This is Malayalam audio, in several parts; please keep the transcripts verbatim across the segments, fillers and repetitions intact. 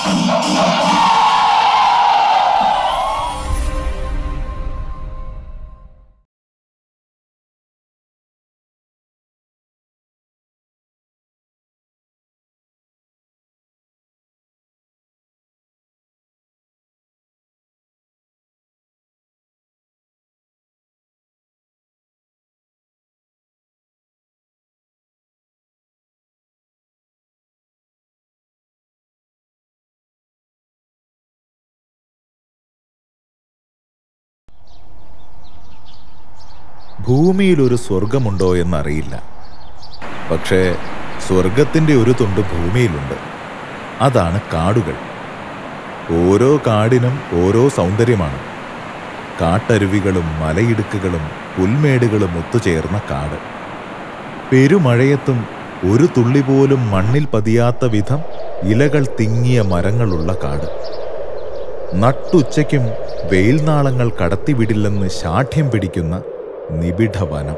ഭൂമിയിലൊരു സ്വർഗമുണ്ടോ എന്നറിയില്ല. പക്ഷേ സ്വർഗത്തിൻ്റെ ഒരു തുണ്ട് ഭൂമിയിലുണ്ട്. അതാണ് കാടുകൾ. ഓരോ കാടിനും ഓരോ സൗന്ദര്യമാണ്. കാട്ടരുവികളും മലയിടുക്കുകളും പുൽമേടുകളും ഒത്തുചേർന്ന കാട്. പെരുമഴയത്തും ഒരു തുള്ളി പോലും മണ്ണിൽ പതിയാത്ത വിധം ഇലകൾ തിങ്ങിയ മരങ്ങളുള്ള കാട്. നട്ടുച്ചയ്ക്കും വെയിൽനാളങ്ങൾ കടത്തിവിടില്ലെന്ന് ശാഠ്യം പിടിക്കുന്ന നിബിഡ വനം.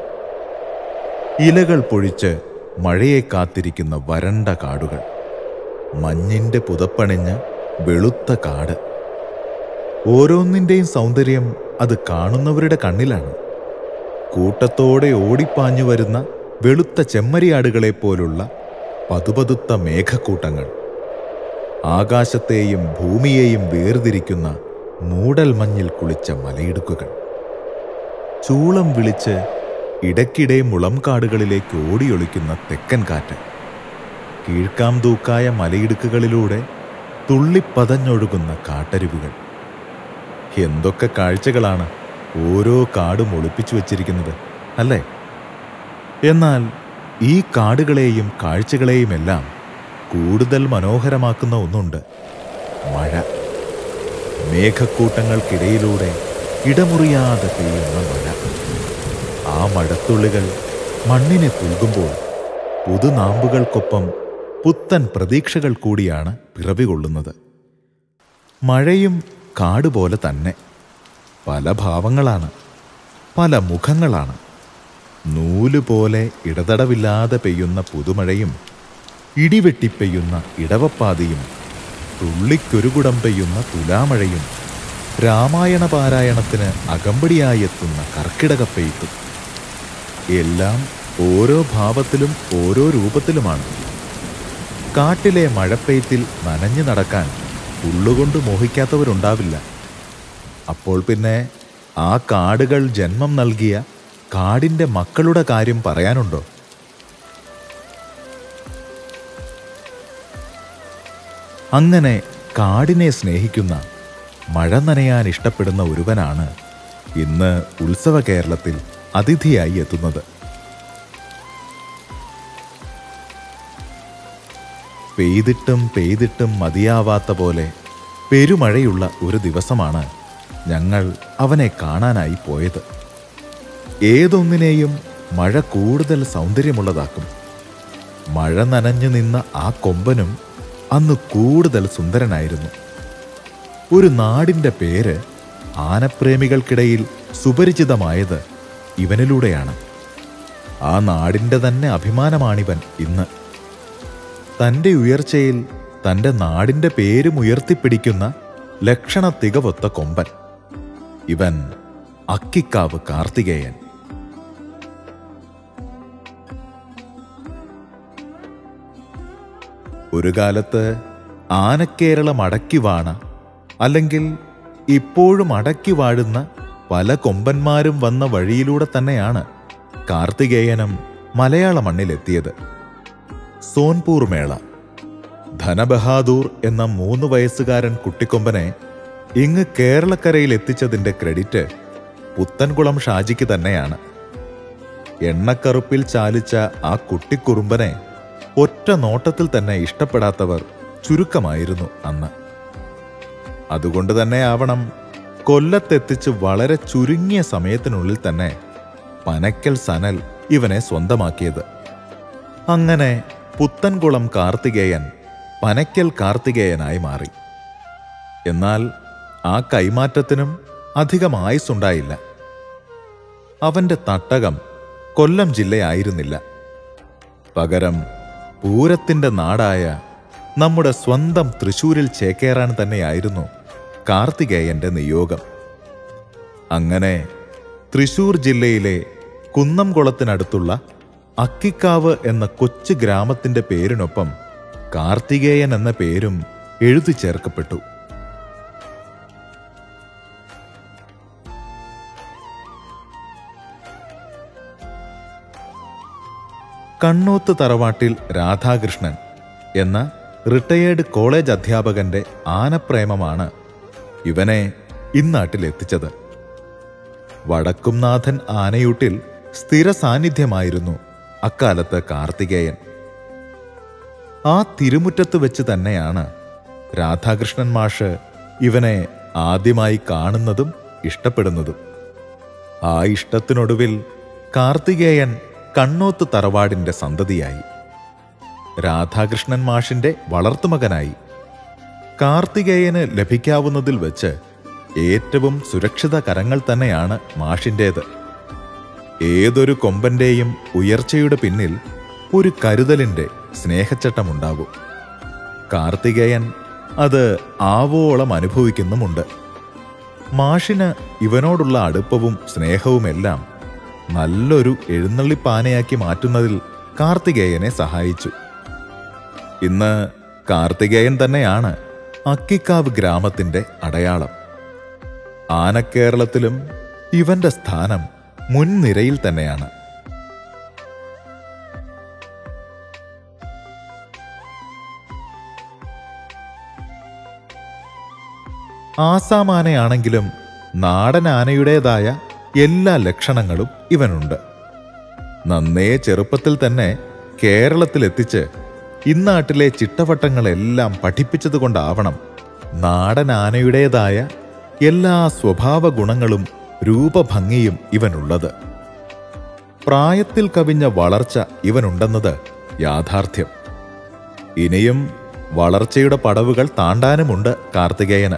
ഇലകൾ പൊഴിച്ച് മഴയെ കാത്തിരിക്കുന്ന വരണ്ട കാടുകൾ. മഞ്ഞിൻ്റെ പുതപ്പണിഞ്ഞ് വെളുത്ത കാട്. ഓരോന്നിൻ്റെയും സൗന്ദര്യം അത് കാണുന്നവരുടെ കണ്ണിലാണ്. കൂട്ടത്തോടെ ഓടിപ്പാഞ്ഞു വരുന്ന വെളുത്ത ചെമ്മരിയാടുകളെപ്പോലുള്ള പതുപതുത്ത മേഘക്കൂട്ടങ്ങൾ. ആകാശത്തെയും ഭൂമിയെയും വേർതിരിക്കുന്ന മൂടൽ മഞ്ഞിൽ കുളിച്ച മലയിടുക്കുകൾ. ചൂളം വിളിച്ച് ഇടയ്ക്കിടെ മുളംകാടുകളിലേക്ക് ഓടിയൊളിക്കുന്ന തെക്കൻ കാറ്റ്. കീഴ്ക്കാം തൂക്കായ മലയിടുക്കുകളിലൂടെ തുള്ളിപ്പതഞ്ഞൊഴുകുന്ന കാട്ടരുവികൾ. എന്തൊക്കെ കാഴ്ചകളാണ് ഓരോ കാടും ഒളിപ്പിച്ചു വച്ചിരിക്കുന്നത് അല്ലേ? എന്നാൽ ഈ കാടുകളെയും കാഴ്ചകളെയുമെല്ലാം കൂടുതൽ മനോഹരമാക്കുന്ന ഒന്നുണ്ട്: മഴ. മേഘക്കൂട്ടങ്ങൾക്കിടയിലൂടെ ഇടമുറിയാതെ പെയ്യുന്ന മഴ. ആ മഴത്തുള്ളികൾ മണ്ണിനെ പുൽകുമ്പോൾ പുതുനാമ്പുകൾക്കൊപ്പം പുത്തൻ പ്രതീക്ഷകൾ കൂടിയാണ് പിറവികൊള്ളുന്നത്. മഴയും കാടുപോലെ തന്നെ പല ഭാവങ്ങളാണ്, പല മുഖങ്ങളാണ്. നൂലുപോലെ ഇടതടവില്ലാതെ പെയ്യുന്ന പുതുമഴയും ഇടിവെട്ടിപ്പെയ്യുന്ന ഇടവപ്പാതിയും തുള്ളിക്കൊരുകുടം പെയ്യുന്ന തുലാമഴയും രാമായണ പാരായണത്തിന് അകമ്പടിയായി എത്തുന്ന കർക്കിടകപ്പെയ്ത്തും എല്ലാം ഓരോ ഭാവത്തിലും ഓരോ രൂപത്തിലുമാണ്. കാട്ടിലെ മഴപ്പെയ്ത്തിൽ നനഞ്ഞു നടക്കാൻ ഉള്ളുകൊണ്ട് മോഹിക്കാത്തവരുണ്ടാവില്ല. അപ്പോൾ പിന്നെ ആ കാടുകൾ ജന്മം നൽകിയ കാടിൻ്റെ മക്കളുടെ കാര്യം പറയാനുണ്ടോ? അങ്ങനെ കാടിനെ സ്നേഹിക്കുന്ന, മഴ നനയാൻ ഇഷ്ടപ്പെടുന്ന ഒരുവനാണ് ഇന്ന് ഉത്സവ കേരളത്തിൽ അതിഥിയായി എത്തുന്നത്. പെയ്തിട്ടും പെയ്തിട്ടും മതിയാവാത്ത പോലെ പെരുമഴയുള്ള ഒരു ദിവസമാണ് ഞങ്ങൾ അവനെ കാണാനായി പോയത്. ഏതൊന്നിനെയും മഴ കൂടുതൽ സൗന്ദര്യമുള്ളതാക്കും. മഴ നനഞ്ഞു നിന്ന ആ കൊമ്പനും അന്ന് കൂടുതൽ സുന്ദരനായിരുന്നു. ഒരു നാടിൻ്റെ പേര് ആനപ്രേമികൾക്കിടയിൽ സുപരിചിതമായത് ഇവനിലൂടെയാണ്. ആ നാടിൻ്റെ തന്നെ അഭിമാനമാണിവൻ ഇന്ന്. തൻ്റെ ഉയർച്ചയിൽ തൻ്റെ നാടിൻ്റെ പേരും ഉയർത്തിപ്പിടിക്കുന്ന ലക്ഷണ തികവൊത്ത കൊമ്പൻ ഇവൻ അക്കിക്കാവ് കാർത്തികേയൻ. ഒരു കാലത്ത് ആനക്കേരളം അടക്കി വാണ, അല്ലെങ്കിൽ ഇപ്പോഴും അടക്കി വാഴുന്ന പല കൊമ്പന്മാരും വന്ന വഴിയിലൂടെ തന്നെയാണ് കാർത്തികേയനും മലയാള മണ്ണിലെത്തിയത്. സോൻപൂർ മേള. ധനബഹാദൂർ എന്ന മൂന്ന് വയസ്സുകാരൻ കുട്ടിക്കൊമ്പനെ ഇങ്ങ് കേരളക്കരയിൽ എത്തിച്ചതിൻ്റെ ക്രെഡിറ്റ് പുത്തൻകുളം ഷാജിക്ക് തന്നെയാണ്. എണ്ണക്കറുപ്പിൽ ചാലിച്ച ആ കുട്ടിക്കുറുമ്പനെ ഒറ്റ നോട്ടത്തിൽ തന്നെ ഇഷ്ടപ്പെടാത്തവർ ചുരുക്കമായിരുന്നു അന്ന്. അതുകൊണ്ട് തന്നെ ആവണം കൊല്ലത്തെത്തിച്ച് വളരെ ചുരുങ്ങിയ സമയത്തിനുള്ളിൽ തന്നെ പനക്കൽ സനൽ ഇവനെ സ്വന്തമാക്കിയത്. അങ്ങനെ പുത്തൻകുളം കാർത്തികേയൻ പനക്കൽ കാർത്തികേയനായി മാറി. എന്നാൽ ആ കൈമാറ്റത്തിനും അധികം ആയുസ്സുണ്ടായില്ല. അവൻ്റെ തട്ടകം കൊല്ലം ജില്ലയായിരുന്നില്ല. പകരം പൂരത്തിൻ്റെ നാടായ നമ്മുടെ സ്വന്തം തൃശൂരിൽ ചേക്കേറാൻ തന്നെയായിരുന്നു കാർത്തികേയന്റെ നിയോഗം. അങ്ങനെ തൃശൂർ ജില്ലയിലെ കുന്നംകുളത്തിനടുത്തുള്ള അക്കിക്കാവ് എന്ന കൊച്ചു ഗ്രാമത്തിന്റെ പേരിനൊപ്പം കാർത്തികേയൻ എന്ന പേരും എഴുതി ചേർക്കപ്പെട്ടു. കണ്ണോത്ത് തറവാട്ടിൽ രാധാകൃഷ്ണൻ എന്ന റിട്ടയേർഡ് കോളേജ് അധ്യാപകന്റെ ആനപ്രേമമാണ് ഇവനെ ഇന്നാട്ടിലെത്തിച്ചത്. വടക്കുംനാഥൻ ആനയൂട്ടിൽ സ്ഥിര സാന്നിധ്യമായിരുന്നു അക്കാലത്ത് കാർത്തികേയൻ. ആ തിരുമുറ്റത്ത് വെച്ച് തന്നെയാണ് രാധാകൃഷ്ണൻ മാഷ് ഇവനെ ആദ്യമായി കാണുന്നതും ഇഷ്ടപ്പെടുന്നതും. ആ ഇഷ്ടത്തിനൊടുവിൽ കാർത്തികേയൻ കണ്ണോത്ത് തറവാടിന്റെ സന്തതിയായി. രാധാകൃഷ്ണൻ മാഷിന്റെ വളർത്തുമകനായി. കാർത്തികേയന് ലഭിക്കാവുന്നതിൽ വെച്ച് ഏറ്റവും സുരക്ഷിത കരങ്ങൾ തന്നെയാണ് മാഷിൻ്റേത്. ഏതൊരു കൊമ്പന്റെയും ഉയർച്ചയുടെ പിന്നിൽ ഒരു കരുതലിന്റെ സ്നേഹച്ചട്ടമുണ്ടാകും. കാർത്തികേയൻ അത് ആവോളം അനുഭവിക്കുന്നുമുണ്ട്. മാഷിന് ഇവനോടുള്ള അടുപ്പവും സ്നേഹവുമെല്ലാം നല്ലൊരു എഴുന്നള്ളിപ്പാനയാക്കി മാറ്റുന്നതിൽ കാർത്തികേയനെ സഹായിച്ചു. ഇന്ന് കാർത്തികേയൻ തന്നെയാണ് അക്കിക്കാവ് ഗ്രാമത്തിന്റെ അടയാളം. ആനക്കേരളത്തിലും ഇവന്റെ സ്ഥാനം മുൻനിരയിൽ തന്നെയാണ്. ആസാം ആനയാണെങ്കിലും നാടൻ ആനയുടേതായ എല്ലാ ലക്ഷണങ്ങളും ഇവനുണ്ട്. നന്നേ ചെറുപ്പത്തിൽ തന്നെ കേരളത്തിലെത്തിച്ച് ഇന്നാട്ടിലെ ചിട്ടവട്ടങ്ങളെല്ലാം പഠിപ്പിച്ചതുകൊണ്ടാവണം നാടൻ ആനയുടേതായ എല്ലാ സ്വഭാവ ഗുണങ്ങളും രൂപഭംഗിയും ഇവനുള്ളത്. പ്രായത്തിൽ കവിഞ്ഞ വളർച്ച ഇവനുണ്ടെന്നത് യാഥാർത്ഥ്യം. ഇനിയും വളർച്ചയുടെ പടവുകൾ താണ്ടാനുമുണ്ട് കാർത്തികേയന്.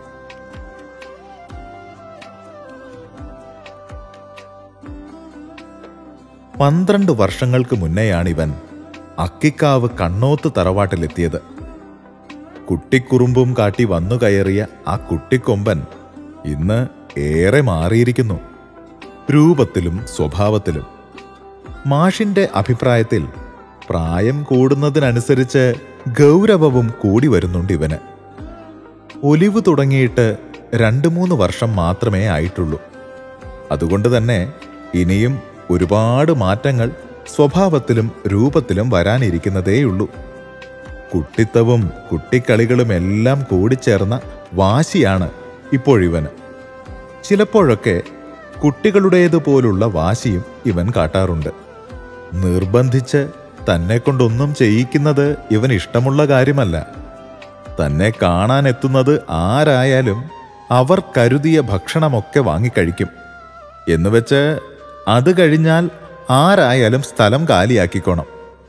പന്ത്രണ്ട് വർഷങ്ങൾക്ക് മുന്നെയാണിവൻ അക്കിക്കാവ് കണ്ണോത്ത് തറവാട്ടിലെത്തിയത്. കുട്ടിക്കുറുമ്പും കാട്ടി വന്നു കയറിയ ആ കുട്ടിക്കൊമ്പൻ ഇന്ന് ഏറെ മാറിയിരിക്കുന്നു, രൂപത്തിലും സ്വഭാവത്തിലും. മാഷിന്റെ അഭിപ്രായത്തിൽ പ്രായം കൂടുന്നതിനനുസരിച്ച് ഗൗരവവും കൂടി വരുന്നുണ്ട് ഇവന്. ഒലിവ് തുടങ്ങിയിട്ട് രണ്ടു മൂന്ന് വർഷം മാത്രമേ ആയിട്ടുള്ളൂ. അതുകൊണ്ട് തന്നെ ഇനിയും ഒരുപാട് മാറ്റങ്ങൾ സ്വഭാവത്തിലും രൂപത്തിലും വരാനിരിക്കുന്നതേയുള്ളൂ. കുട്ടിത്തവും കുട്ടിക്കളികളും എല്ലാം കൂടിച്ചേർന്ന വാശിയാണ് ഇപ്പോഴിവന്. ചിലപ്പോഴൊക്കെ കുട്ടികളുടേതുപോലുള്ള വാശിയും ഇവൻ കാട്ടാറുണ്ട്. നിർബന്ധിച്ച് തന്നെ കൊണ്ടൊന്നും ചെയ്യിക്കുന്നത് ഇവൻ ഇഷ്ടമുള്ള കാര്യമല്ല. തന്നെ കാണാനെത്തുന്നത് ആരായാലും അവർ കരുതിയ ഭക്ഷണമൊക്കെ വാങ്ങിക്കഴിക്കും. എന്നുവെച്ച് അത് കഴിഞ്ഞാൽ ആരായാലും സ്ഥലം കാലിയാക്കിക്കോണം.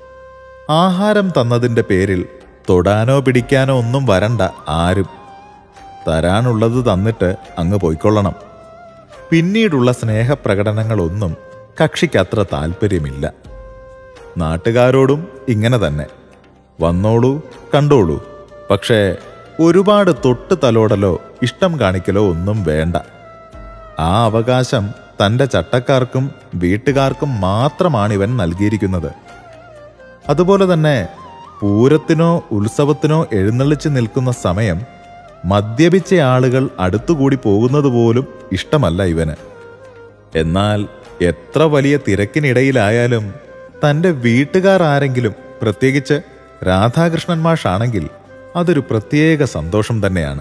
ആഹാരം തന്നതിൻ്റെ പേരിൽ തൊടാനോ പിടിക്കാനോ ഒന്നും വരണ്ട ആരും. തരാനുള്ളത് തന്നിട്ട് അങ്ങ് പോയിക്കൊള്ളണം. പിന്നീടുള്ള സ്നേഹപ്രകടനങ്ങളൊന്നും കക്ഷിക്കത്ര താല്പര്യമില്ല. നാട്ടുകാരോടും ഇങ്ങനെ തന്നെ. വന്നോളൂ, കണ്ടോളൂ, പക്ഷേ ഒരുപാട് തൊട്ട് തലോടലോ ഇഷ്ടം കാണിക്കലോ ഒന്നും വേണ്ട. ആ അവകാശം തൻ്റെ ചട്ടക്കാർക്കും വീട്ടുകാർക്കും മാത്രമാണിവൻ നൽകിയിരിക്കുന്നത്. അതുപോലെ തന്നെ പൂരത്തിനോ ഉത്സവത്തിനോ എഴുന്നള്ളിച്ച് നിൽക്കുന്ന സമയം മദ്യപിച്ച ആളുകൾ അടുത്തുകൂടി പോകുന്നത് പോലും ഇഷ്ടമല്ല ഇവന്. എന്നാൽ എത്ര വലിയ തിരക്കിനിടയിലായാലും തൻ്റെ വീട്ടുകാർ ആരെങ്കിലും, പ്രത്യേകിച്ച് രാധാകൃഷ്ണൻ മാഷാണെങ്കിൽ അതൊരു പ്രത്യേക സന്തോഷം തന്നെയാണ്.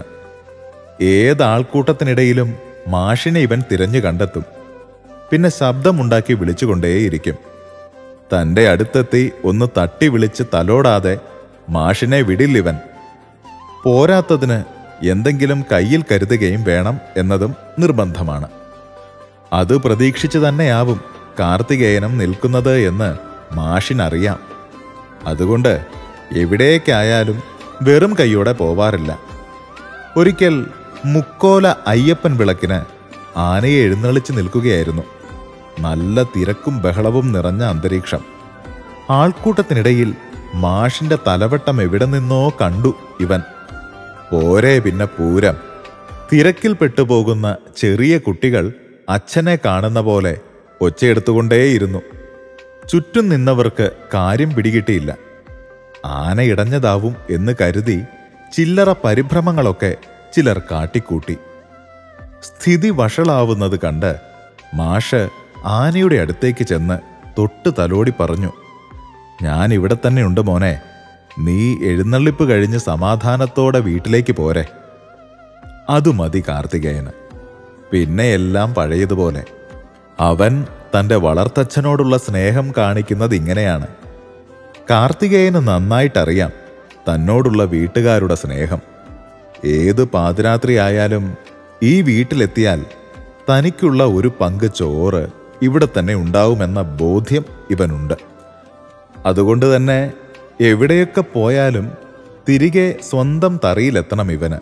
ഏതാൾക്കൂട്ടത്തിനിടയിലും മാഷിനെ ഇവൻ തിരഞ്ഞു കണ്ടെത്തും. പിന്നെ ശബ്ദമുണ്ടാക്കി വിളിച്ചുകൊണ്ടേയിരിക്കും. തൻ്റെ അടുത്തെത്തി ഒന്ന് തട്ടി വിളിച്ച് തലോടാതെ മാഷിനെ വിടില്ലിവൻ. പോരാത്തതിന് എന്തെങ്കിലും കയ്യിൽ കരുതുകയും വേണം എന്നതും നിർബന്ധമാണ്. അത് പ്രതീക്ഷിച്ചു തന്നെയാവും കാർത്തികേയനും നിൽക്കുന്നത് എന്ന് മാഷിനറിയാം. അതുകൊണ്ട് എവിടേക്കായാലും വെറും കൈയോടെ പോവാറില്ല. ഒരിക്കൽ മുക്കോല അയ്യപ്പൻ വിളക്കിന് ആനയെ എഴുന്നള്ളിച്ച് നിൽക്കുകയായിരുന്നു. നല്ല തിരക്കും ബഹളവും നിറഞ്ഞ അന്തരീക്ഷം. ആൾക്കൂട്ടത്തിനിടയിൽ മാഷിന്റെ തലവട്ടം എവിടെ നിന്നോ കണ്ടു ഇവൻ. പോരെ പിന്നെ പൂരം. തിരക്കിൽ പെട്ടുപോകുന്ന ചെറിയ കുട്ടികൾ അച്ഛനെ കാണുന്ന പോലെ ഒച്ചയെടുത്തുകൊണ്ടേയിരുന്നു. ചുറ്റും നിന്നവർക്ക് കാര്യം പിടികിട്ടിയില്ല. ആന ഇടഞ്ഞതാവും എന്ന് കരുതി ചില്ലറ പരിഭ്രമങ്ങളൊക്കെ ചിലർ കാട്ടിക്കൂട്ടി. സ്ഥിതി വഷളാവുന്നത് കണ്ട് മാഷ് ആനയുടെ അടുത്തേക്ക് ചെന്ന് തൊട്ട് തലോടി പറഞ്ഞു, ഞാൻ ഇവിടെ തന്നെ ഉണ്ട് മോനെ, നീ എഴുന്നള്ളിപ്പ് കഴിഞ്ഞ് സമാധാനത്തോടെ വീട്ടിലേക്ക് പോരെ. അതു മതി കാർത്തികേയന്. പിന്നെ എല്ലാം പഴയതുപോലെ. അവൻ തൻ്റെ വളർത്തച്ഛനോടുള്ള സ്നേഹം കാണിക്കുന്നത് ഇങ്ങനെയാണ്. കാർത്തികേയന് നന്നായിട്ടറിയാം തന്നോടുള്ള വീട്ടുകാരുടെ സ്നേഹം. ഏത് പാതിരാത്രി ആയാലും ഈ വീട്ടിലെത്തിയാൽ തനിക്കുള്ള ഒരു പങ്ക് ചോറ് ഇവിടെ തന്നെ ഉണ്ടാവുമെന്ന ബോധ്യം ഇവനുണ്ട്. അതുകൊണ്ട് തന്നെ എവിടെയൊക്കെ പോയാലും തിരികെ സ്വന്തം തറിയിലെത്തണം ഇവന്.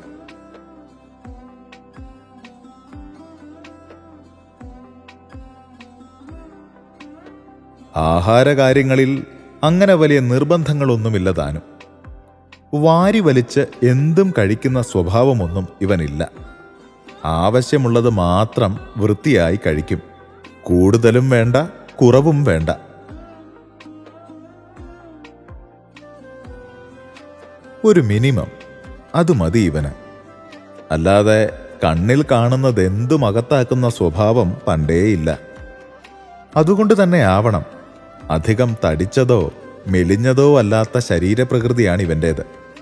ആഹാരകാര്യങ്ങളിൽ അങ്ങനെ വലിയ നിർബന്ധങ്ങളൊന്നുമില്ല താനും. വാരി വലിച്ച് എന്തും കഴിക്കുന്ന സ്വഭാവമൊന്നും ഇവനില്ല. ആവശ്യമുള്ളത് മാത്രം വൃത്തിയായി കഴിക്കും. കൂടുതലും വേണ്ട, കുറവും വേണ്ട. ഒരു മിനിമം, അത് മതി ഇവന്. അല്ലാതെ കണ്ണിൽ കാണുന്നതെന്തും അകത്താക്കുന്ന സ്വഭാവം പണ്ടേയില്ല. അതുകൊണ്ട് തന്നെ ആവണം അധികം തടിച്ചതോ മെലിഞ്ഞതോ അല്ലാത്ത ശരീരപ്രകൃതിയാണ് ഇവൻ്റേത്.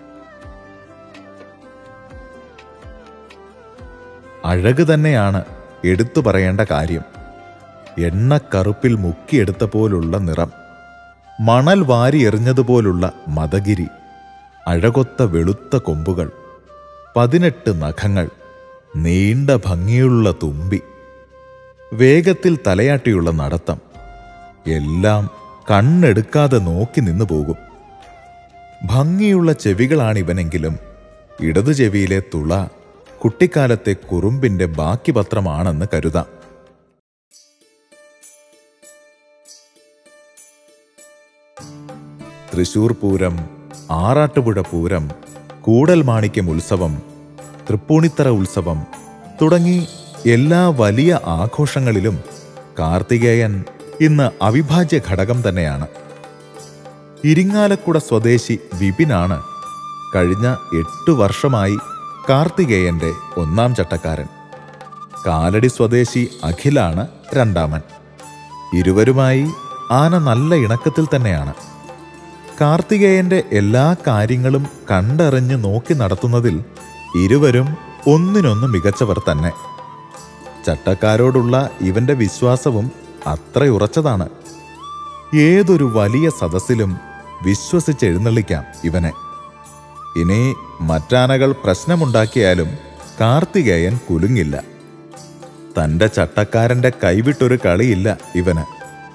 അഴക് തന്നെയാണ് എടുത്തു പറയേണ്ട കാര്യം. എണ്ണക്കറുപ്പിൽ മുക്കിയെടുത്ത പോലുള്ള നിറം, മണൽ വാരി എറിഞ്ഞതുപോലുള്ള മദഗിരി, അഴകൊത്ത വെളുത്ത കൊമ്പുകൾ, പതിനെട്ട് നഖങ്ങൾ, നീണ്ട ഭംഗിയുള്ള തുമ്പി, വേഗത്തിൽ തലയാട്ടിയുള്ള നടത്തം, എല്ലാം കണ്ണെടുക്കാതെ നോക്കി നിന്നു പോകും. ഭംഗിയുള്ള ചെവികളാണിവനെങ്കിലും ഇടതു ചെവിയിലെ തുള കുട്ടിക്കാലത്തെ കുറുമ്പിന്റെ ബാക്കി പത്രമാണെന്ന് കരുതാം. തൃശൂർ പൂരം, ആറാട്ടുപുഴ പൂരം, കൂടൽമാണിക്യം ഉത്സവം, തൃപ്പൂണിത്തറ ഉത്സവം തുടങ്ങി എല്ലാ വലിയ ആഘോഷങ്ങളിലും കാർത്തികേയൻ ഇന്ന് അവിഭാജ്യ ഘടകം തന്നെയാണ്. ഇരിങ്ങാലക്കുട സ്വദേശി വിപിനാണ് കഴിഞ്ഞ എട്ടു വർഷമായി കാർത്തികേയന്റെ ഒന്നാം ചട്ടക്കാരൻ. കാലടി സ്വദേശി അഖിലാണ് രണ്ടാമൻ. ഇരുവരുമായി ആന നല്ല ഇണക്കത്തിൽ തന്നെയാണ്. കാർത്തികേയന്റെ എല്ലാ കാര്യങ്ങളും കണ്ടറിഞ്ഞ് നോക്കി നടത്തുന്നതിൽ ഇരുവരും ഒന്നിനൊന്ന് മികച്ചവർ തന്നെ. ചട്ടക്കാരോടുള്ള ഇവന്റെ വിശ്വാസവും അത്രയുറച്ചതാണ്. ഏതൊരു വലിയ സദസ്സിലും വിശ്വസിച്ചെഴുന്നള്ളിക്കാം ഇവനെ. ഇനി മറ്റാനകൾ പ്രശ്നമുണ്ടാക്കിയാലും കാർത്തികേയൻ കുലുങ്ങില്ല. തൻ്റെ ചട്ടക്കാരൻ്റെ കൈവിട്ടൊരു കളിയില്ല ഇവന്.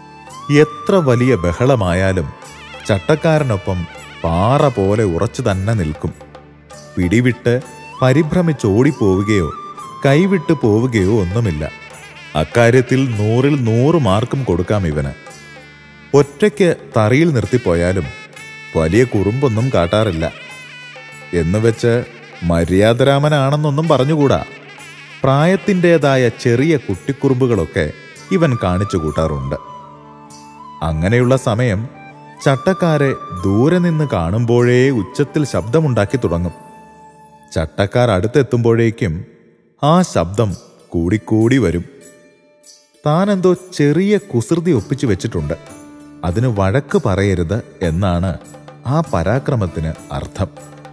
എത്ര വലിയ ബഹളമായാലും ചട്ടക്കാരനൊപ്പം പാറ പോലെ ഉറച്ചു തന്നെ നിൽക്കും. പിടിവിട്ട് പരിഭ്രമിച്ചോടിപ്പോവുകയോ കൈവിട്ടു പോവുകയോ ഒന്നുമില്ല. അക്കാര്യത്തിൽ നൂറിൽ നൂറ് മാർക്കും കൊടുക്കാം ഇവന്. ഒറ്റയ്ക്ക് തറിയിൽ നിർത്തിപ്പോയാലും വലിയ കുറുമ്പൊന്നും കാട്ടാറില്ല. എന്നുവെച്ച് മര്യാദരാമനാണെന്നൊന്നും പറഞ്ഞുകൂടാ. പ്രായത്തിൻ്റെതായ ചെറിയ കുട്ടിക്കുറുമ്പുകളൊക്കെ ഇവൻ കാണിച്ചു കൂട്ടാറുണ്ട്. അങ്ങനെയുള്ള സമയം ചട്ടക്കാരെ ദൂരെ നിന്ന് കാണുമ്പോഴേ ഉച്ചത്തിൽ ശബ്ദമുണ്ടാക്കി തുടങ്ങും. ചട്ടക്കാർ അടുത്തെത്തുമ്പോഴേക്കും ആ ശബ്ദം കൂടിക്കൂടി വരും. താനെന്തോ ചെറിയ കുസൃതി ഒപ്പിച്ചു വെച്ചിട്ടുണ്ട്. അതിന് വഴക്ക് പറയരുത് എന്നാണ് ആ പരാക്രമത്തിന് അർത്ഥം.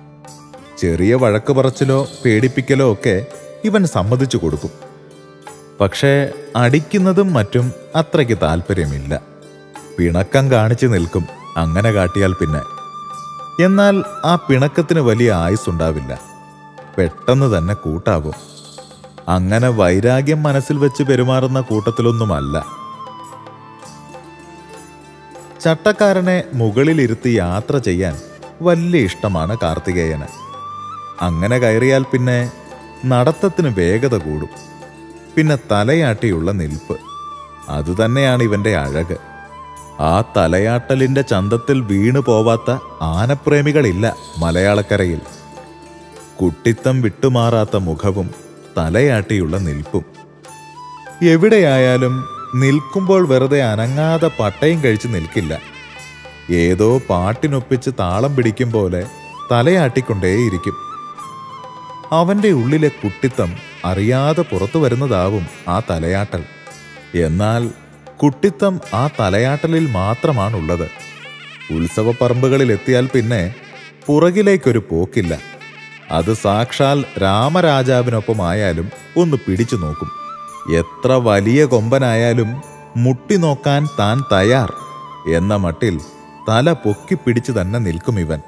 ചെറിയ വഴക്ക് പറച്ചിലോ പേടിപ്പിക്കലോ ഒക്കെ ഇവൻ സമ്മതിച്ചു കൊടുക്കും. പക്ഷേ അടിക്കുന്നതും മറ്റും അത്രയ്ക്ക് താല്പര്യമില്ല. പിണക്കം കാണിച്ചു നിൽക്കും അങ്ങനെ കാട്ടിയാൽ പിന്നെ. എന്നാൽ ആ പിണക്കത്തിന് വലിയ ആയുസ്സുണ്ടാവില്ല. പെട്ടെന്ന് തന്നെ കൂട്ടാവും. അങ്ങനെ വൈരാഗ്യം മനസ്സിൽ വെച്ച് പെരുമാറുന്ന കൂട്ടത്തിലൊന്നുമല്ല. ചട്ടക്കാരനെ മുകളിലിരുത്തി യാത്ര ചെയ്യാൻ വലിയ ഇഷ്ടമാണ് കാർത്തികേയന്. അങ്ങനെ കയറിയാൽ പിന്നെ നടത്തത്തിന് വേഗത കൂടും. പിന്നെ തലയാട്ടിയുള്ള നിൽപ്പ്, അതുതന്നെയാണ് ഇവന്റെ അഴക്. ആ തലയാട്ടലിന്റെ ചന്തത്തിൽ വീണു പോവാത്ത ആനപ്രേമികളില്ല മലയാളക്കരയിൽ. കുട്ടിത്തം വിട്ടുമാറാത്ത മുഖവും തലയാട്ടിയുള്ള നിൽപ്പും. എവിടെയായാലും നിൽക്കുമ്പോൾ വെറുതെ അനങ്ങാതെ പട്ടയും കഴിച്ച് നിൽക്കില്ല. ഏതോ പാട്ടിനൊപ്പിച്ച് താളം പിടിക്കും പോലെ തലയാട്ടിക്കൊണ്ടേയിരിക്കും. അവൻ്റെ ഉള്ളിലെ കുട്ടിത്തം അറിയാതെ പുറത്തു വരുന്നതാവും ആ തലയാട്ടൽ. എന്നാൽ കുട്ടിത്തം ആ തലയാട്ടലിൽ മാത്രമാണുള്ളത്. ഉത്സവപ്പറമ്പുകളിൽ എത്തിയാൽ പിന്നെ പുറകിലേക്കൊരു പോക്കില്ല. അത് സാക്ഷാൽ രാമരാജാവിനൊപ്പമായാലും ഒന്ന് പിടിച്ചു നോക്കും. എത്ര വലിയ കൊമ്പനായാലും മുട്ടി നോക്കാൻ താൻ തയ്യാർ എന്ന മട്ടിൽ തല പൊക്കിപ്പിടിച്ചു തന്നെ നിൽക്കും ഇവൻ.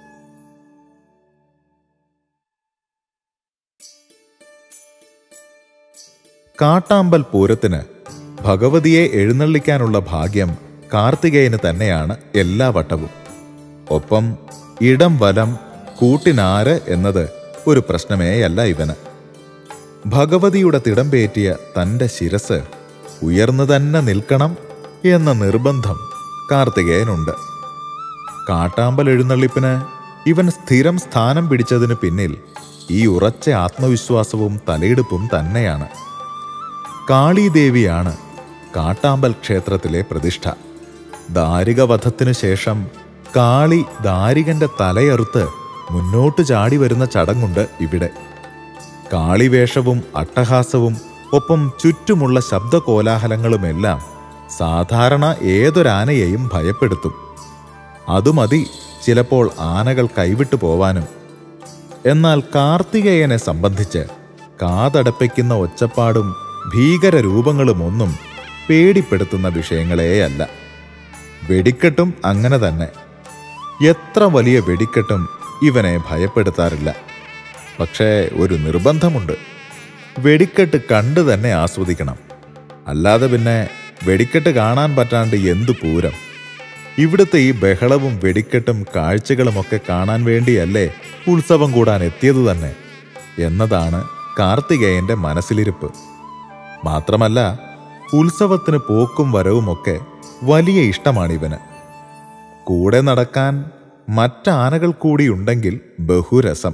കാട്ടാമ്പൽ പൂരത്തിന് ഭഗവതിയെ എഴുന്നള്ളിക്കാനുള്ള ഭാഗ്യം കാർത്തികേയന് തന്നെയാണ് എല്ലാ വട്ടവും. ഒപ്പം ഇടം വലം കൂട്ടിനാര് എന്നത് ഒരു പ്രശ്നമേയല്ല ഇവന്. ഭഗവതിയുടെ തിടമ്പേറ്റിയ തൻ്റെ ശിരസ് ഉയർന്നു തന്നെ നിൽക്കണം എന്ന നിർബന്ധം കാർത്തികേയനുണ്ട്. കാട്ടാമ്പൽ എഴുന്നള്ളിപ്പിന് ഇവൻ സ്ഥിരം സ്ഥാനം പിടിച്ചതിന് പിന്നിൽ ഈ ഉറച്ച ആത്മവിശ്വാസവും തലയെടുപ്പും തന്നെയാണ്. കാളീദേവിയാണ് കാട്ടാമ്പൽ ക്ഷേത്രത്തിലെ പ്രതിഷ്ഠ. ദാരികവധത്തിനു ശേഷം കാളി ദാരികന്റെ തലയറുത്ത് മുന്നോട്ട് ചാടി വരുന്ന ചടങ്ങുണ്ട് ഇവിടെ. കാളിവേഷവും അട്ടഹാസവും ഒപ്പം ചുറ്റുമുള്ള ശബ്ദകോലാഹലങ്ങളുമെല്ലാം സാധാരണ ഏതൊരാനയെയും ഭയപ്പെടുത്തും. അതുമതി ചിലപ്പോൾ ആനകൾ കൈവിട്ടു പോവാനും. എന്നാൽ കാർത്തികേയനെ സംബന്ധിച്ച് കാതടപ്പിക്കുന്ന ഒച്ചപ്പാടും ഭീകരരൂപങ്ങളുമൊന്നും പേടിപ്പെടുത്തുന്ന വിഷയങ്ങളേയല്ല. വെടിക്കെട്ടും അങ്ങനെ തന്നെ. എത്ര വലിയ വെടിക്കെട്ടും ഇവനെ ഭയപ്പെടുത്താറില്ല. പക്ഷേ ഒരു നിർബന്ധമുണ്ട്: വെടിക്കെട്ട് കണ്ടു തന്നെ ആസ്വദിക്കണം. അല്ലാതെ പിന്നെ വെടിക്കെട്ട് കാണാൻ പറ്റാണ്ട് എന്തു പൂരം. ഇവിടുത്തെ ഈ ബഹളവും വെടിക്കെട്ടും കാഴ്ചകളുമൊക്കെ കാണാൻ വേണ്ടിയല്ലേ ഉത്സവം കൂടാൻ എത്തിയതു തന്നെ എന്നതാണ് കാർത്തികേയന്റെ മനസ്സിലിരിപ്പ്. മാത്രമല്ല, ഉത്സവത്തിന് പോക്കും വരവുമൊക്കെ വലിയ ഇഷ്ടമാണിവന്. കൂടെ നടക്കാൻ മറ്റാനകൾ കൂടിയുണ്ടെങ്കിൽ ബഹുരസം.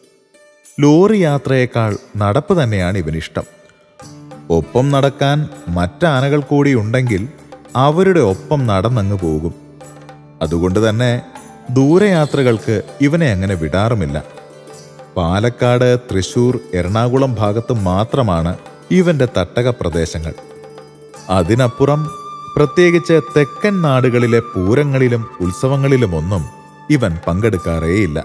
ലോറി യാത്രയേക്കാൾ നടപ്പ് തന്നെയാണ് ഇവനിഷ്ടം. ഒപ്പം നടക്കാൻ മറ്റാനകൾ കൂടിയുണ്ടെങ്കിൽ അവരുടെ ഒപ്പം നടന്നങ്ങ് പോകും. അതുകൊണ്ട് തന്നെ ദൂരയാത്രകൾക്ക് ഇവനെ അങ്ങനെ വിടാറുമില്ല. പാലക്കാട്, തൃശൂർ, എറണാകുളം ഭാഗത്ത് മാത്രമാണ് ഇവന്റെ തട്ടക പ്രദേശങ്ങൾ. അതിനപ്പുറം പ്രത്യേകിച്ച് തെക്കൻ നാടുകളിലെ പൂരങ്ങളിലും ഉത്സവങ്ങളിലുമൊന്നും ഇവൻ പങ്കെടുക്കാറേയില്ല.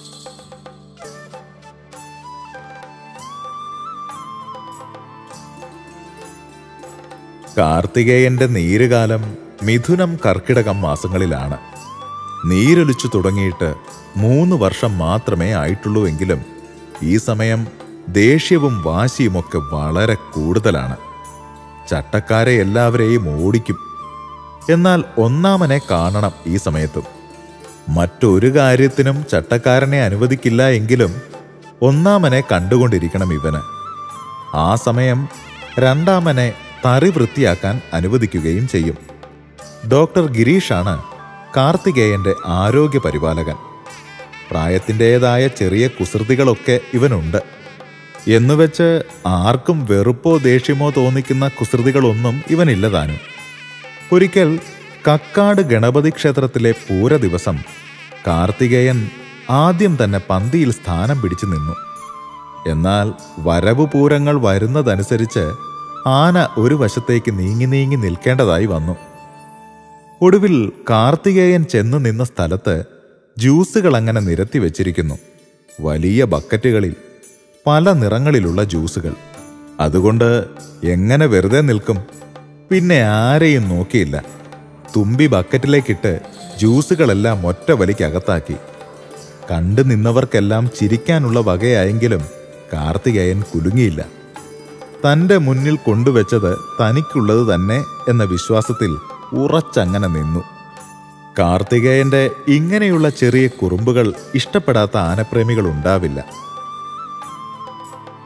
കാർത്തികേയന്റെ നീരുകാലം മിഥുനം കർക്കിടകം മാസങ്ങളിലാണ്. നീരൊലിച്ചു തുടങ്ങിയിട്ട് മൂന്ന് വർഷം മാത്രമേ ആയിട്ടുള്ളൂവെങ്കിലും ഈ സമയം ദേഷ്യവും വാശിയുമൊക്കെ വളരെ കൂടുതലാണ്. ചട്ടക്കാരെ എല്ലാവരെയും ഓടിക്കും. എന്നാൽ ഒന്നാമനെ കാണണം ഈ സമയത്തും. മറ്റൊരു കാര്യത്തിനും ചട്ടക്കാരനെ അനുവദിക്കില്ല എങ്കിലും ഒന്നാമനെ കണ്ടുകൊണ്ടിരിക്കണം ഇവന്. ആ സമയം രണ്ടാമനെ തറി വൃത്തിയാക്കാൻ അനുവദിക്കുകയും ചെയ്യും. ഡോക്ടർ ഗിരീഷാണ് കാർത്തികേയന്റെ ആരോഗ്യ പരിപാലകൻ. പ്രായത്തിൻ്റെതായ ചെറിയ കുസൃതികളൊക്കെ ഇവനുണ്ട്. എന്നുവെച്ച് ആർക്കും വെറുപ്പോ ദേഷ്യമോ തോന്നിക്കുന്ന കുസൃതികളൊന്നും ഇവനില്ലതാനും. ഒരിക്കൽ കക്കാട് ഗണപതി ക്ഷേത്രത്തിലെ പൂര ദിവസം കാർത്തികേയൻ ആദ്യം തന്നെ പന്തിയിൽ സ്ഥാനം പിടിച്ചു നിന്നു. എന്നാൽ വരവ് പൂരങ്ങൾ വരുന്നതനുസരിച്ച് ആന ഒരു വശത്തേക്ക് നീങ്ങി നീങ്ങി നിൽക്കേണ്ടതായി വന്നു. ഒടുവിൽ കാർത്തികേയൻ ചെന്നു നിന്ന സ്ഥലത്ത് ജ്യൂസുകൾ അങ്ങനെ നിരത്തി വെച്ചിരിക്കുന്നു. വലിയ ബക്കറ്റുകളിൽ പല നിറങ്ങളിലുള്ള ജ്യൂസുകൾ. അതുകൊണ്ട് എങ്ങനെ വെറുതെ നിൽക്കും? പിന്നെ ആരെയും നോക്കിയില്ല. തുമ്പി ബക്കറ്റിലേക്കിട്ട് ജ്യൂസുകളെല്ലാം ഒറ്റ വലിക്കകത്താക്കി. കണ്ടു നിന്നവർക്കെല്ലാം ചിരിക്കാനുള്ള വകയായെങ്കിലും കാർത്തികേയൻ കുലുങ്ങിയില്ല. തൻ്റെ മുന്നിൽ കൊണ്ടുവച്ചത് തനിക്കുള്ളത് തന്നെ എന്ന വിശ്വാസത്തിൽ ഉറച്ചങ്ങനെ നിന്നു. കാർത്തികേയന്റെ ഇങ്ങനെയുള്ള ചെറിയ കുറുമ്പുകൾ ഇഷ്ടപ്പെടാത്ത ആനപ്രേമികൾ ഉണ്ടാവില്ല.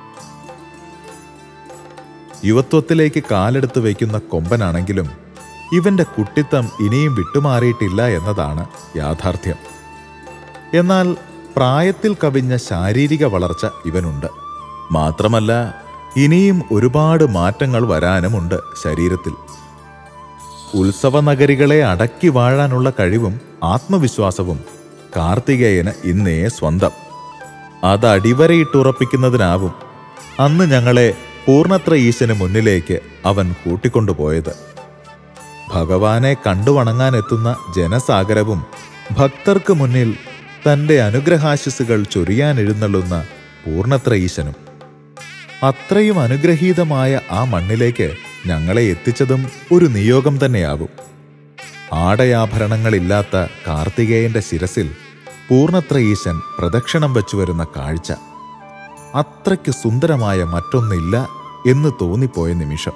യുവത്വത്തിലേക്ക് കാലെടുത്ത് വയ്ക്കുന്ന കൊമ്പനാണെങ്കിലും ഇവന്റെ കുട്ടിത്തം ഇനിയും വിട്ടുമാറിയിട്ടില്ല എന്നതാണ് യാഥാർത്ഥ്യം. എന്നാൽ പ്രായത്തിൽ കവിഞ്ഞ ശാരീരിക വളർച്ച ഇവനുണ്ട്. മാത്രമല്ല, ഇനിയും ഒരുപാട് മാറ്റങ്ങൾ വരാനുമുണ്ട് ശരീരത്തിൽ. ഉത്സവ നഗരികളെ അടക്കി വാഴാനുള്ള കഴിവും ആത്മവിശ്വാസവും കാർത്തികേയന് ഇന്നേ സ്വന്തം. അത് അടിവരയിട്ടുറപ്പിക്കുന്നതിനാവും അന്ന് ഞങ്ങളെ പൂർണ്ണത്ര ഈശന് മുന്നിലേക്ക് അവൻ കൂട്ടിക്കൊണ്ടുപോയത്. ഭഗവാനെ കണ്ടുവണങ്ങാനെത്തുന്ന ജനസാഗരവും ഭക്തർക്ക് മുന്നിൽ തൻ്റെ അനുഗ്രഹാശിസുകൾ ചൊരിയാനെഴുന്നള്ളുന്ന പൂർണ്ണത്ര ഈശനും. അത്രയും അനുഗ്രഹീതമായ ആ മണ്ണിലേക്ക് ഞങ്ങളെ എത്തിച്ചതും ഒരു നിയോഗം തന്നെയാവും. ആടയാഭരണങ്ങളില്ലാത്ത കാർത്തികേയന്റെ ശിരസിൽ പൂർണ്ണത്ര ഈശൻ പ്രദക്ഷിണം വെച്ചു വരുന്ന കാഴ്ച അത്രയ്ക്ക് സുന്ദരമായ മറ്റൊന്നില്ല എന്ന് തോന്നിപ്പോയ നിമിഷം.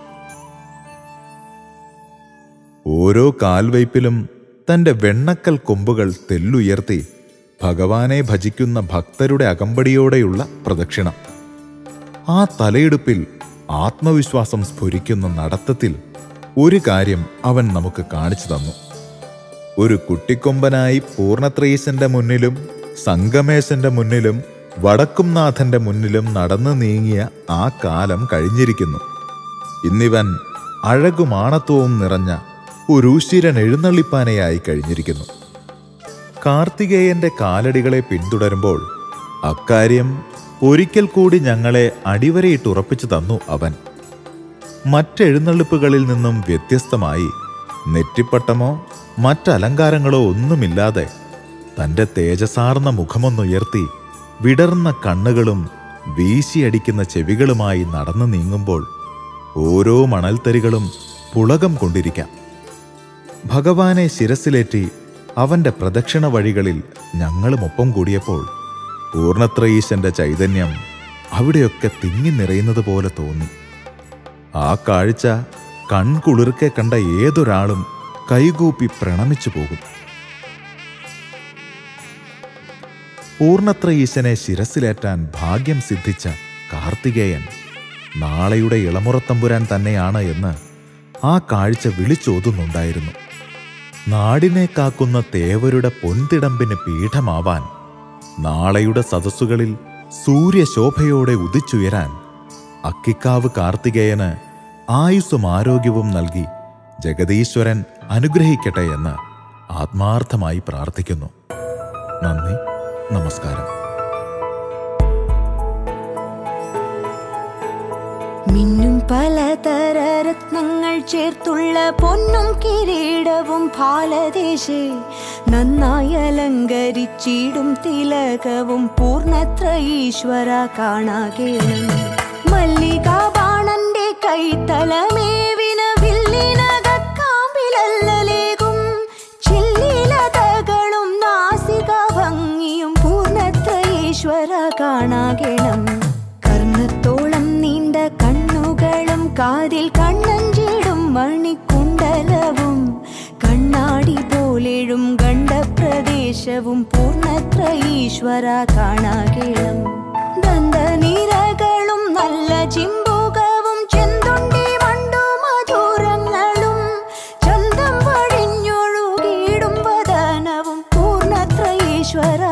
ഓരോ കാൽവയ്പിലും തൻ്റെ വെണ്ണക്കൽ കൊമ്പുകൾ തെല്ലുയർത്തി ഭഗവാനെ ഭജിക്കുന്ന ഭക്തരുടെ അകമ്പടിയോടെയുള്ള പ്രദക്ഷിണം. ആ തലയെടുപ്പിൽ ആത്മവിശ്വാസം സ്ഫുരിക്കുന്ന നടത്തത്തിൽ ഒരു കാര്യം അവൻ നമുക്ക് കാണിച്ചു തന്നു. ഒരു കുട്ടിക്കൊമ്പനായി പൂർണ്ണത്രയീശന്റെ മുന്നിലും സംഗമേശന്റെ മുന്നിലും വടക്കുംനാഥന്റെ മുന്നിലും നടന്നു നീങ്ങിയ ആ കാലം കഴിഞ്ഞിരിക്കുന്നു. ഇന്നിവൻ അഴകും ആണത്വവും നിറഞ്ഞ ഒരുശിരൻ എഴുന്നള്ളിപ്പാനയായി കഴിഞ്ഞിരിക്കുന്നു. കാർത്തികേയന്റെ കാലടികളെ പിന്തുടരുമ്പോൾ അക്കാര്യം ഒരിക്കൽ കൂടി ഞങ്ങളെ അടിവരയിട്ടുറപ്പിച്ചു തന്നു അവൻ. മറ്റെഴുന്നള്ളിപ്പുകളിൽ നിന്നും വ്യത്യസ്തമായി നെറ്റിപ്പട്ടമോ മറ്റലങ്കാരങ്ങളോ ഒന്നുമില്ലാതെ തൻ്റെ തേജസാർന്ന മുഖമൊന്നുയർത്തി വിടർന്ന കണ്ണുകളും വീശിയടിക്കുന്ന ചെവികളുമായി നടന്നു നീങ്ങുമ്പോൾ ഓരോ മണൽത്തരികളും പുളകം കൊണ്ടിരിക്കാം. ഭഗവാനെ ശിരസിലേറ്റി അവൻ്റെ പ്രദക്ഷിണ വഴികളിൽ ഞങ്ങളുമൊപ്പം കൂടിയപ്പോൾ പൂർണ്ണത്രയീശന്റെ ചൈതന്യം അവിടെയൊക്കെ തിങ്ങി നിറയുന്നത് പോലെ തോന്നി. ആ കാഴ്ച കൺകുളിർക്കെ കണ്ട ഏതൊരാളും കൈകൂപ്പി പ്രണമിച്ചു പോകും. പൂർണ്ണത്രയീശനെ ശിരസിലേറ്റാൻ ഭാഗ്യം സിദ്ധിച്ച കാർത്തികേയൻ നാളെയുടെ ഇളമുറത്തമ്പുരാൻ തന്നെയാണ് എന്ന് ആ കാഴ്ച വിളിച്ചോതുന്നുണ്ടായിരുന്നു. നാടിനെ കാക്കുന്ന തേവരുടെ പൊൻതിടമ്പിന് പീഠമാവാൻ, നാളെയുടെ സദസ്സുകളിൽ സൂര്യശോഭയോടെ ഉദിച്ചുയരാൻ അക്കിക്കാവ് കാർത്തികേയന് ആയുസ്സും ആരോഗ്യവും നൽകി ജഗദീശ്വരൻ അനുഗ്രഹിക്കട്ടെ എന്ന് ആത്മാർത്ഥമായി പ്രാർത്ഥിക്കുന്നു. നന്ദി, നമസ്കാരം. മിന്നും പലതര രത്നങ്ങൾ ചേർത്തുള്ള പൊന്നും കിരീടവും ഭാലദേശേ നന്നായി അലങ്കരിച്ചിടും തിലകവും പൂർണ്ണത്രയീശ്വര കാണാകേണം. മല്ലികാബാണന്റെ കൈത്തലമേവിന വില്ലിനകക്കാമ്പിലല്ലേകും ചില്ലിലതകളും നാസിക ഭംഗിയും പൂർണ്ണത്രയീശ്വര കാണാകേണം. കർണത്തോളം നീണ്ട കണ്ണുകളും കാതിൽ കണ്ണഞ്ചിടും മണിക്കുണ്ടലവും കണ്ണാടി പോലെഴും ഗണ്ഡപ്രദേശവും പൂർണ്ണത്രയീശ്വര കാണാകേളം. ദന്തനിരകളും നല്ല ചിമ്പുകവും ചെന്തുണ്ടി വണ്ടു മധുരങ്ങളും ചന്തം വഴിഞ്ഞൊഴുകിടും വദനവും പൂർണ്ണത്രയീശ്വര